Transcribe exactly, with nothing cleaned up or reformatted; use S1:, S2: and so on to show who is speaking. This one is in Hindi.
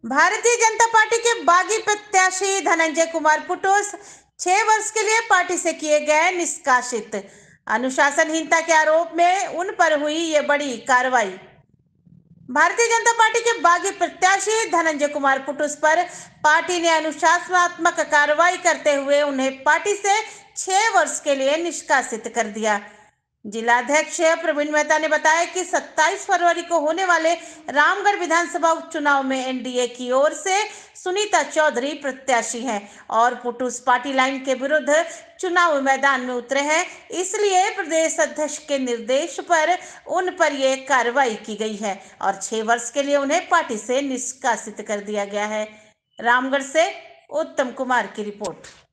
S1: भारतीय जनता पार्टी के बागी प्रत्याशी धनंजय कुमार पुटोस छह वर्ष के लिए पार्टी से किए गए निष्कासित। अनुशासनहीनता के आरोप में उन पर हुई ये बड़ी कार्रवाई। भारतीय जनता पार्टी के बागी प्रत्याशी धनंजय कुमार पुटोस पर पार्टी ने अनुशासनात्मक कार्रवाई करते हुए उन्हें पार्टी से छह वर्ष के लिए निष्कासित कर दिया। जिलाध्यक्ष प्रवीण मेहता ने बताया कि सत्ताईस फरवरी को होने वाले रामगढ़ विधानसभा उपचुनाव में एनडीए की ओर से सुनीता चौधरी प्रत्याशी हैं और पुटूस पार्टी लाइन के विरुद्ध चुनाव मैदान में उतरे हैं, इसलिए प्रदेश अध्यक्ष के निर्देश पर उन पर यह कार्रवाई की गई है और छह वर्ष के लिए उन्हें पार्टी से निष्कासित कर दिया गया है। रामगढ़ से उत्तम कुमार की रिपोर्ट।